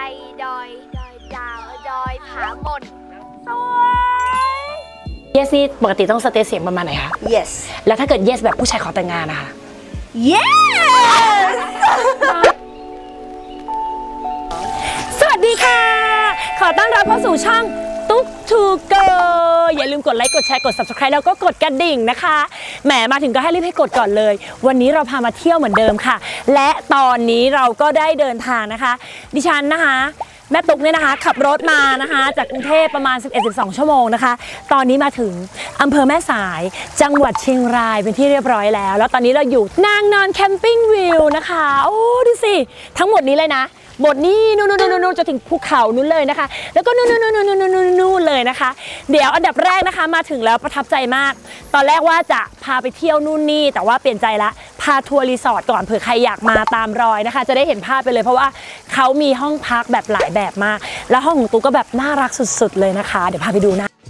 ดอยดาวดอยผาหม่นสวย yes นี่ปกติต้องสเตทเสียงประมาณไหนคะ yes แล้วถ้าเกิด yes แบบผู้ชายขอแต่งงานนะคะ yes สวัสดีค่ะขอต้อนรับเข้าสู่ช่องตุ๊กทูเกอร์อย่าลืมกดไลค์กดแชร์กด subscribe แล้วก็กดกระดิ่งนะคะแหมมาถึงก็ให้รีบให้กดก่อนเลยวันนี้เราพามาเที่ยวเหมือนเดิมค่ะและตอนนี้เราก็ได้เดินทางนะคะดิฉันนะคะแม่ตุ๊กเนี่ยนะคะขับรถมานะคะจากกรุงเทพประมาณ 11-12 ชั่วโมงนะคะตอนนี้มาถึงอำเภอแม่สายจังหวัดเชียงรายเป็นที่เรียบร้อยแล้วตอนนี้เราอยู่นางนอนแคมปิ้งวิวนะคะโอ้ดูสิทั้งหมดนี้เลยนะบทนี้นู่นจะถึงภูเขานู้นเลยนะคะแล้วก็นู่นเลยนะคะเดี๋ยวอันดับแรกนะคะมาถึงแล้วประทับใจมากตอนแรกว่าจะพาไปเที่ยวนู่นนี่แต่ว่าเปลี่ยนใจละพาทัวร์รีสอร์ทก่อนเผื่อใครอยากมาตามรอยนะคะจะได้เห็นภาพไปเลยเพราะว่าเขามีห้องพักแบบหลายแบบมากแล้วห้องของตุ๊กก็แบบน่ารักสุดๆเลยนะคะเดี๋ยวพาไปดูนะ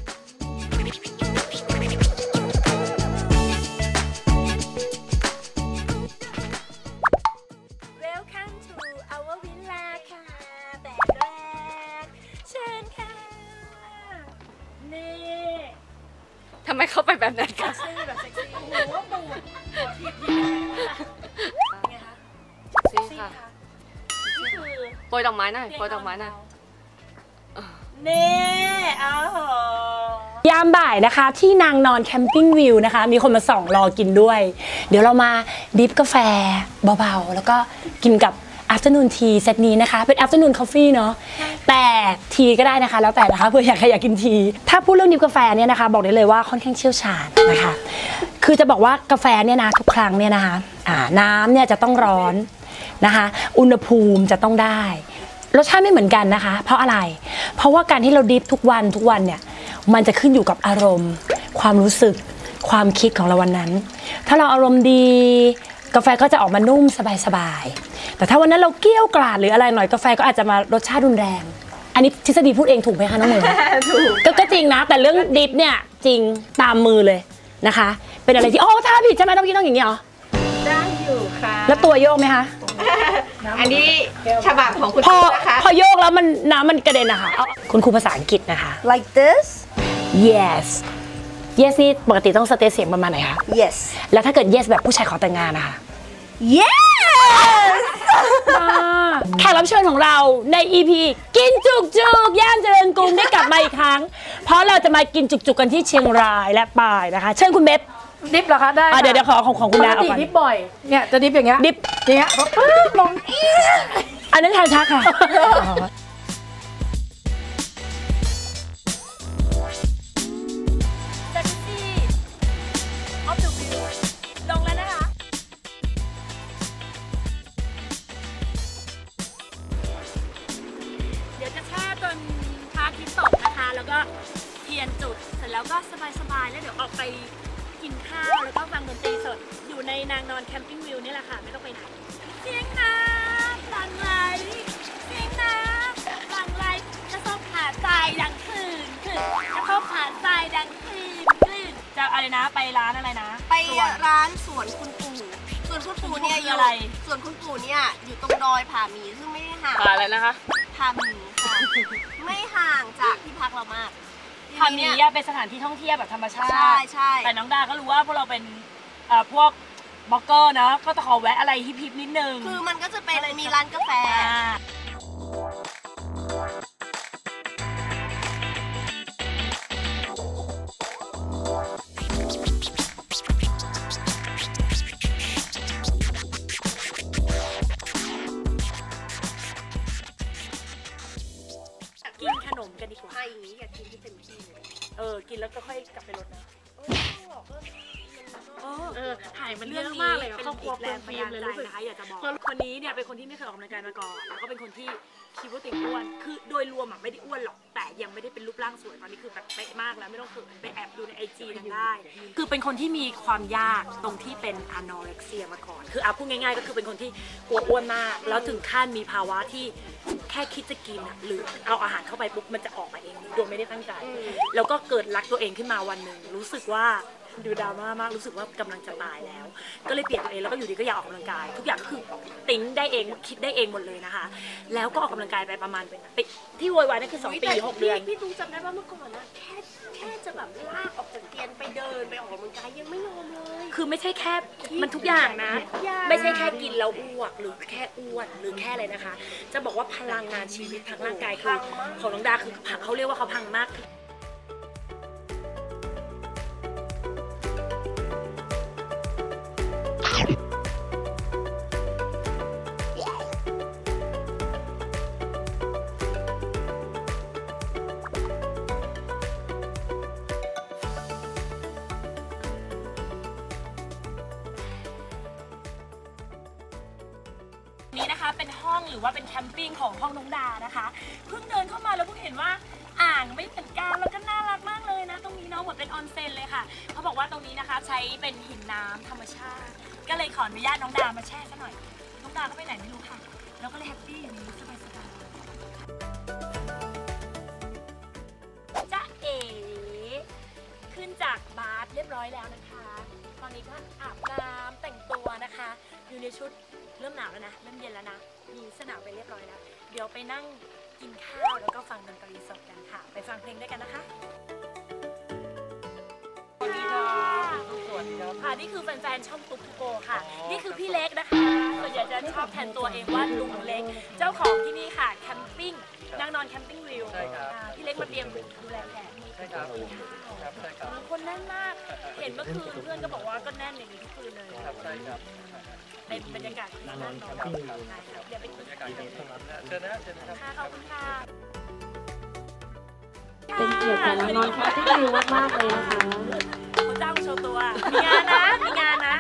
ทำไมเข้าไปแบบนั้นคะเซ็กซี่แบบเซ็กซี่โอ้โหตูดขอทีไงคะเซ็กซี่ค่ะนี่คือโปรยดอกไม้หน่อยโปรยดอกไม้หน่อยนี่ยามบ่ายนะคะที่นางนอนแคมปิ้งวิวนะคะมีคนมาส่องรอกินด้วยเดี๋ยวเรามาดริฟกาแฟเบาๆแล้วก็กินกับafternoon tea เซตนี้นะคะเป็น afternoon coffee เนาะแต่ทีก็ได้นะคะแล้วแต่นะคะเพื่อใครอยากกินทีถ้าพูดเรื่องดริฟกาแฟเนี่ยนะคะบอกได้เลยว่าค่อนข้างเชี่ยวชาญนะคะคือจะบอกว่ากาแฟเนี่ยนะทุกครั้งเนี่ยนะคะน้ำเนี่ยจะต้องร้อนนะคะอุณหภูมิจะต้องได้รสชาติไม่เหมือนกันนะคะเพราะอะไรเพราะว่าการที่เราดริฟทุกวันเนี่ยมันจะขึ้นอยู่กับอารมณ์ความรู้สึกความคิดของเราวันนั้นถ้าเราอารมณ์ดีกาแฟก็จะออกมานุ่มสบายๆแต่ถ้าวันนั้นเราเกรี้ยวกราดหรืออะไรหน่อยกาแฟก็อาจจะมารสชาติรุนแรงอันนี้ทฤษฎีพูดเองถูกไหมคะน้องเหมยถูกก็จริงนะแต่เรื่องดิฟเนี่ยจริงตามมือเลยนะคะเป็นอะไรที่ถ้าผิดใช่ไหมต้องกินต้องอย่างนี้เหรอได้อยู่ค่ะแล้วตัวโยกไหมคะอันนี้ฉบับของคุณนะคะพอโยกแล้วน้ำมันกระเด็นนะคะคุณครูภาษาอังกฤษนะคะ like this yes yes นี่ปกติต้องสเตทเสียงประมาณไหนคะ yes แล้วถ้าเกิด yes แบบผู้ชายขอแต่งงานนะคะ yes แขกรับเชิญของเราใน EP กินจุกย่านเจริญกรุงได้กลับมาอีกครั้งเพราะเราจะมากินจุกกันที่เชียงรายและปายนะคะเชิญคุณเบบดิฟเหรอคะได้เดี๋ยวขอของคุณดาเอาก่อนดิฟบ่อยเนี่ยจะดิฟอย่างเงี้ยดิฟอย่างเงี้ยลงอันนั้นทางชักค่ะแล้วก็เทียนจุดเสร็จแล้วก็สบายๆแล้วเดี๋ยวออกไปกินข้าวแล้วก็ฟังดนตรีสดอยู่ในนางนอนแคมปิ้งวิวนี่แหละค่ะไม่ต้องไปไหนเสียงน้ำหลั่งไหลเสียงน้ำหลั่งไหลจะซบผ่านทรายดังคลื่นจะซบผ่านทรายดังคลื่นจะอะไรนะไปร้านอะไรนะไปร้านสวนคุณปู่ส่วนคุณปู่เนี่ยอยู่ส่วนคุณปู่เนี่ยอยู่ตรงดอยผาหมีซึ่งไม่ได้ห่างอะไรนะคะผาหมีค่ะไม่ห่างจากที่พักเรามากผาหมีเป็นสถานที่ท่องเที่ยวแบบธรรมชาติใช่แต่น้องดาก็รู้ว่าพวกเราเป็นพวกบล็อกเกอร์เนาะก็จะขอแวะอะไรฮิปนิดนึงคือมันก็จะเป็นมีร้านกาแฟกินขนมกันดีกว่าอย่างนี้อยากกินที่เต็มที่เลยกินแล้วก็ค่อยกลับไปรถนะถ่ายมันเยอะมากเลยครอบครัวเป็นฟิล์มเลยรู้สึกนะคะอยากจะบอกคนนี้เนี่ยเป็นคนที่ไม่เคยออกกำลังกายมาก่อนแล้วก็เป็นคนที่คิดว่าตัวเองอ้วนคือโดยรวมไม่ได้อ้วนหรอกแต่ยังไม่ได้เป็นรูปร่างสวยตอนนี้คือแบบเป๊ะมากแล้วไม่ต้องฝืนไปแอบดูใน IG ได้คือเป็นคนที่มีความยากตรงที่เป็นอโนเร็กเซียมาก่อนคือพูดง่ายๆก็คือเป็นคนที่กลัวอ้วนมากแล้วถึงขั้นมีภาวะที่แค่คิดจะกินหรือเอาอาหารเข้าไปปุ๊บมันจะออกมาเองโดยไม่ได้ตั้งใจแล้วก็เกิดรักตัวเองขึ้นมาวันหนึ่งรู้สึกว่าดูดราม่ามากรู้สึกว่ากำลังจะตายแล้ว ก็เลยเปลี่ยนตัวเองแล้วก็อยู่ดีก็อยากออกกำลังกาย ทุกอย่างก็คือติ้งได้เองคิดได้เองหมดเลยนะคะ แล้วก็ออกกำลังกายไปประมาณปีที่โวยวายนั่นคือ2 ปี 6 เดือนพี่ตุ้งจำได้ว่าเมื่อก่อนนะแค่จะแบบลากออกจากเตียงไปเดินไปออกกำลังกายยังไม่ยอมเลยคือไม่ใช่แค่มันทุกอย่างนะ ไม่ใช่แค่กินแล้วอ้วกหรือแค่อ้วนหรือแค่อะไรนะคะ จะบอกว่าพลังงานชีวิตทางร่างกายคือของน้องดาคือเขาเรียกว่าเขาพังมาก นี้นะคะเป็นห้องหรือว่าเป็นแคมปิ้งของห้องน้องดานะคะเพิ่งเดินเข้ามาแล้วเพิ่งเห็นว่าอ่างไม่เหมือนกันแล้วก็น่ารักมากเลยนะตรงนี้เนาะเหมือนเป็นออนเซ็นเลยค่ะเขาบอกว่าตรงนี้นะคะใช้เป็นหินน้ำธรรมชาติก็เลยขออนุญาตน้องดามาแช่ซะหน่อยน้องดาก็ไปไหนไม่รู้ค่ะแล้วก็เลยแฮปปี้อย่างนี้สบายๆจ๊ะเอ๋ขึ้นจากบาร์เรียบร้อยแล้วนะคะตอนนี้ก็อาบน้ำแต่งตัวนะคะอยู่ในชุดเริ่มหนาวแล้วนะเริ่มเย็นแล้วนะมีเสื้อหนาวไปเรียบร้อยแล้วเดี๋ยวไปนั่งกินข้าวแล้วก็ฟังดนตรีสดกันค่ะไปฟังเพลงด้วยกันนะคะสวัสดีครับสวัสดีครับค่ะนี่คือแฟนๆช่องตุ๊กโกค่ะนี่คือพี่เล็กนะคะส่วนใหญ่จะชอบแทนตัวเองว่าลุงเล็กเจ้าของที่นี่ค่ะแคมปิ้งนางนอนแคมปิ้งวิวพี่เล็กมาเตรียมดูแลแขกใช่ครับใช่ครับคนแน่นมากเห็นเมื่อคืนเพื่อนก็บอกว่าก็แน่นอย่างนี้ทุกคืนเลยครับใช่ครับเป็นบรรยากาศที่น่ารักเดี๋ยวไปกินกันเชิญนะเชิญนะครับค่ะขอบคุณค่ะเป็นเกียรติแก่น้องๆค่ะที่ดีมากๆเลยนะคะคุณจ้างโชว์ตัวมีงานนะมีงานนะ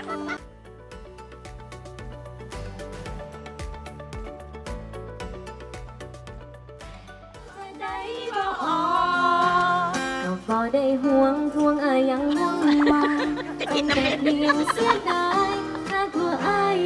ก็พอได้ห่วงทวงยังห่วงมาเป็นแต่เพียงเสียดายถ้าตัวอาย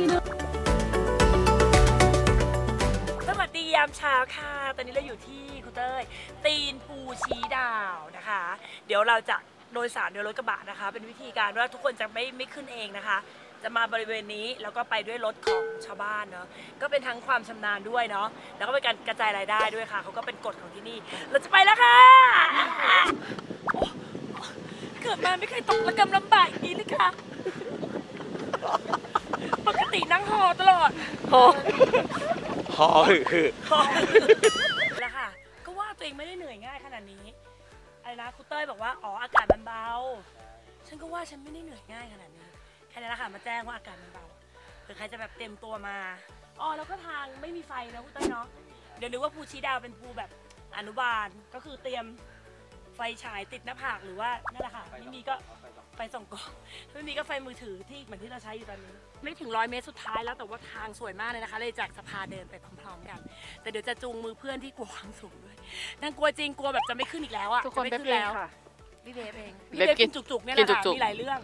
สวัสดียามเช้าค่ะตอนนี้เราอยู่ที่คุณเต้ยตีนภูชี้ดาวนะคะเดี๋ยวเราจะโดยสารโดยรถกระบะนะคะเป็นวิธีการว่าทุกคนจะไม่ขึ้นเองนะคะจะมาบริเวณนี้แล้วก็ไปด้วยรถของชาวบ้านเนาะก็เป็นทั้งความชำนาญด้วยเนาะแล้วก็เป็นการกระจายรายได้ด้วยค่ะเขาก็เป็นกฎของที่นี่เราจะไปแล้วค่ะเกิดมาไม่เคยตกระกำลำบากอย่างนี้เลยค่ะปกตินั่งหอตลอดหอคือแล้วค่ะก็ว่าตัวเองไม่ได้เหนื่อยง่ายขนาดนี้อะไรนะครูเต้ยบอกว่าอ๋ออากาศมันเบาฉันก็ว่าฉันไม่ได้เหนื่อยง่ายขนาดนี้แค่นั้นแหละค่ะมาแจ้งว่าอากาศมันเบาหรือใครจะแบบเต็มตัวมาอ๋อแล้วก็ทางไม่มีไฟนะครูเต้ยเนาะเดี๋ยวนึกว่าภูชี้ดาวเป็นภูแบบอนุบาลก็คือเตรียมไฟฉายติดหน้าผากหรือว่านั่นแหละค่ะไม่มีก็ไฟส่องกล้องไม่มีก็ไฟมือถือที่เหมือนที่เราใช้อยู่ตอนนี้ไม่ถึง100 เมตรสุดท้ายแล้วแต่ว่าทางสวยมากเลยนะคะเลยจากสะพานเดินไปพร้อมๆกันแต่เดี๋ยวจะจูงมือเพื่อนที่กลัวความสูงด้วยนางกลัวจริงกลัวแบบจะไม่ขึ้นอีกแล้วอะทุกคนไม่ขึ้นแล้วพี่เบฟเองพี่เบฟกินจุกๆเนี่ยแหละค่ะมีหลายเรื่อง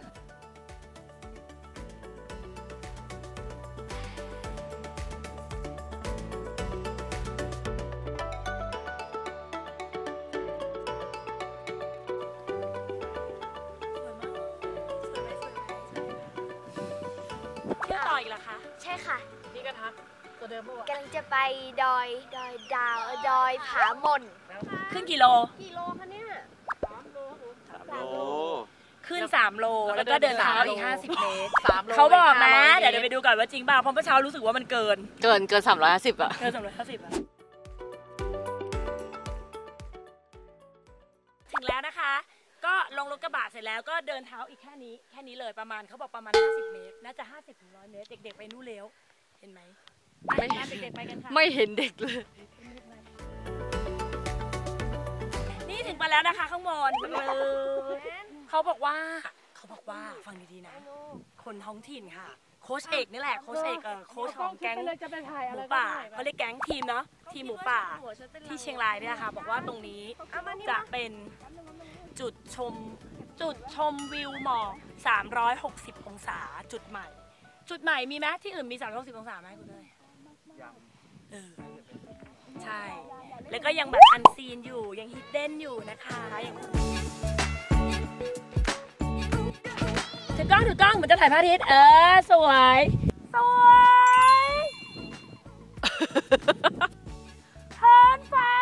อีกแล้วคะใช่ค่ะนี่ก็ทักตัวเดิมเมื่อวานกำลังจะไปดอยดอยผาหม่นขึ้นกี่โลคะเนี่ย3 โลขึ้น3 โลแล้วก็เดินเท้าอีก50 เมตรเขาบอกนะเดี๋ยวไปดูก่อนว่าจริงเปล่าเพราะเมื่อเช้ารู้สึกว่ามันเกิน 350อ่ะเกิน350อ่ะถึงแล้วนะคะก็ลงรถกระบะเสร็จแล้วก็เดินเท้าอีกแค่นี้เลยประมาณเขาบอกประมาณ50 เมตรน่าจะ50 ถึง 100 เมตรเด็กๆไปนู่นแล้วเห็นไหมไม่เด็กๆไปกันค่ะไม่เห็นเด็กเลยนี่ถึงไปแล้วนะคะข้างบนเขาบอกว่าฟังดีๆนะคนท้องถิ่นค่ะโค้ชเอกนี่แหละโค้ชเอกโค้ชของแก๊งหมูป่าเขาเรียกแก๊งทีมเนาะทีมหมูป่าที่เชียงรายเนี่ยค่ะบอกว่าตรงนี้จะเป็นจุดชมวิวหมอก360 องศาจุดใหม่มีไหมที่อื่นมี360 องศาไหมคุณเลยใช่แล้วก็ยังแบบอันซีนอยู่ยังฮิดเด้นอยู่นะคะอย่างอกล้องเหมือนจะถ่ายพระอาทิตย์สวยสวยเทินฟ้า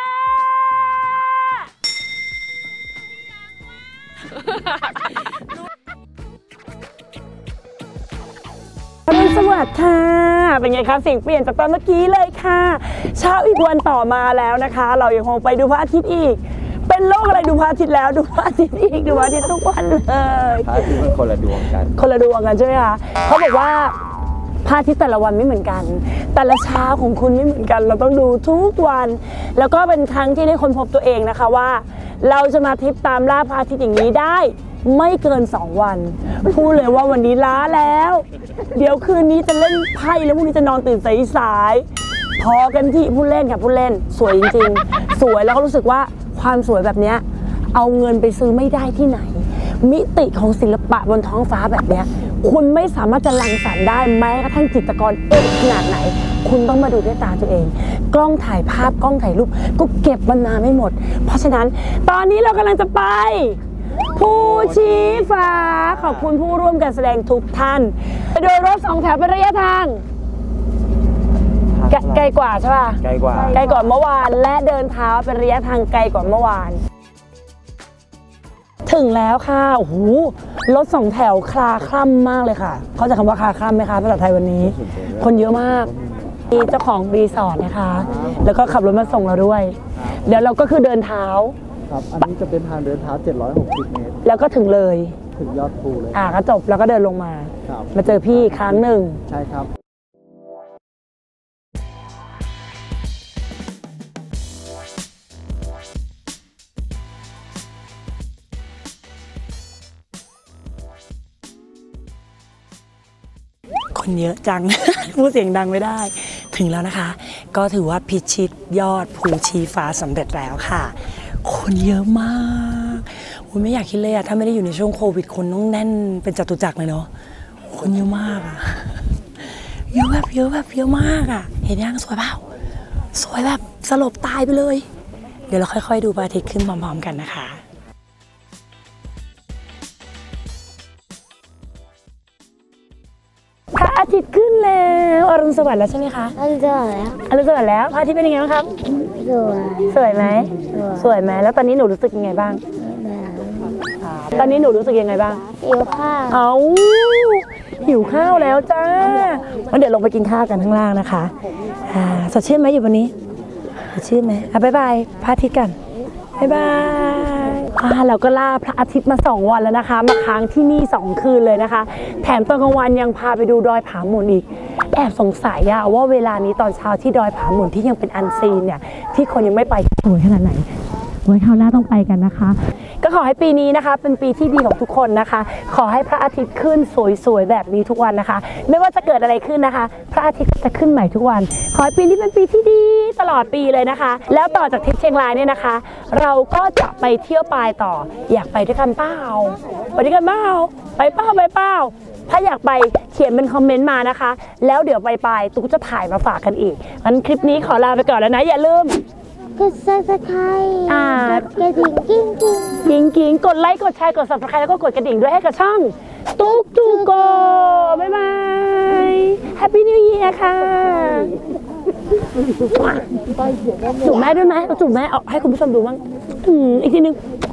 อรุณสวัสดิ์ค่ะเป็นไงคะเสียงเปลี่ยนจากตอนเมื่อกี้เลยค่ะเช้าอีกวันต่อมาแล้วนะคะเรายังคงไปดูพระอาทิตย์อีกเป็นโลกอะไรดูพระอาทิตย์แล้วดูพระอาทิตย์อีกดูพระอาทิตย์ทุกวันเลยพระอาทิตย์มันคนละดวงกันใช่ไหมคะเขาบอกว่าพระอาทิตย์แต่ละวันไม่เหมือนกันแต่ละเช้าของคุณไม่เหมือนกันเราต้องดูทุกวันแล้วก็เป็นครั้งที่ได้ค้นพบตัวเองนะคะว่าเราจะมาทริปตามล่าพระอาทิตย์อย่างนี้ได้ไม่เกิน2วันพูดเลยว่าวันนี้ล้าแล้วเดี๋ยวคืนนี้จะเล่นไพ่แล้วพรุ่งนี้จะนอนตื่นสายๆพอกันที่ผู้เล่นกับผู้เล่นสวยจริงๆสวยแล้วก็รู้สึกว่าความสวยแบบนี้เอาเงินไปซื้อไม่ได้ที่ไหนมิติของศิลปะบนท้องฟ้าแบบนี้คุณไม่สามารถจะรังสรรค์ได้แม้กระทั่งจิตรกรขนาดไหนคุณต้องมาดูด้วยตาตัวเองกล้องถ่ายภาพกล้องถ่ายรูปก็เก็บมันมาไม่หมดเพราะฉะนั้นตอนนี้เรากำลังจะไปภูชีฟ้าขอบคุณผู้ร่วมการแสดงทุกท่านโดยรถ2 แถวเป็นระยะทางไกลกว่าใช่ป่ะไกลกว่าเมื่อวานและเดินเท้าเป็นระยะทางไกลกว่าเมื่อวานถึงแล้วค่ะโอ้โหรถ2 แถวคลาคล่ำมากเลยค่ะเขาจะคำว่าคลาคล่ำไหมคะภาษาไทยวันนี้คนเยอะมากมีเจ้าของรีสอร์ทนะคะแล้วก็ขับรถมาส่งเราด้วยเดี๋ยวเราก็คือเดินเท้าครับอันนี้จะเป็นทางเดินเท้า760 เมตรแล้วก็ถึงเลยถึงยอดภูเลยก็จบแล้วก็เดินลงมามาเจอพี่อีกครั้งหนึ่งใช่ครับคนเยอะจัง พูดเสียงดังไม่ได้ถึงแล้วนะคะก็ถือว่าพิชิตยอดภูชีฟ้าสำเร็จแล้วค่ะคนเยอะมากคุณไม่อยากคิดเลยอะถ้าไม่ได้อยู่ในช่วงโควิดคนต้องแน่นเป็นจตุจักรเลยเนาะคนเยอะมากอะเยอะแบบเยอะมากอะเห็นยังสวยเปล่าสวยแบบสลบตายไปเลยเดี๋ยวเราค่อยๆดูพระอาทิตย์ขึ้นพร้อมๆกันนะคะพระอาทิตย์ขึ้นแล้วอรุณสวัสดิ์แล้วใช่ไหมคะอรุณสวัสดิ์แล้วพระอาทิตย์เป็นยังไงบ้างครับสวยไหมแล้วตอนนี้หนูรู้สึกยังไงบ้างตอนนี้หนูรู้สึกยังไงบ้างหิวข้าวหิวข้าวแล้วจ้างั้นเดี๋ยวลงไปกินข้าวกันข้างล่างนะคะสดชื่นไหมอยู่วันนี้สดชื่นไหมบ๊ายบายพระอาทิตย์กันบ๊ายบายเราก็ล่าพระอาทิตย์มา2 วันแล้วนะคะมาค้างที่นี่2 คืนเลยนะคะแถมตอนกลางวันยังพาไปดูดอยผาหมุนอีกแอบสงสัยว่าเวลานี้ตอนเช้าที่ดอยผาหมุนที่ยังเป็นอันซีนเนี่ยที่คนยังไม่ไปสวยขนาดไหนไว้คราวหน้าต้องไปกันนะคะก็ขอให้ปีนี้นะคะเป็นปีที่ดีของทุกคนนะคะขอให้พระอาทิตย์ขึ้นสวยๆแบบนี้ทุกวันนะคะไม่ว่าจะเกิดอะไรขึ้นนะคะพระอาทิตย์จะขึ้นใหม่ทุกวันขอให้ปีนี้เป็นปีที่ดีตลอดปีเลยนะคะแล้วต่อจากทริปเชียงรายเนี่ยนะคะเราก็จะไปเที่ยวปลายต่ออยากไปด้วยกันเปล่าไปด้วยกันเปล่าไปเปล่าถ้าอยากไปเขียนเป็นคอมเมนต์มานะคะแล้วเดี๋ยวไปตุ๊กจะถ่ายมาฝากกันอีกงั้นคลิปนี้ขอลาไปก่อนแล้วนะอย่าลืมกด subscribe กระดิ่งกิ้งกดไลค์กดแชร์กด subscribe แล้วก็กดกระดิ่งด้วยให้กับช่องตุ๊กตูโกบ๊ายบาย Happy New Year ค่ะจุ่มแม่ด้วยไหมจุ่มแม่เอาให้คุณผู้ชมดูบ้างอีกทีนึง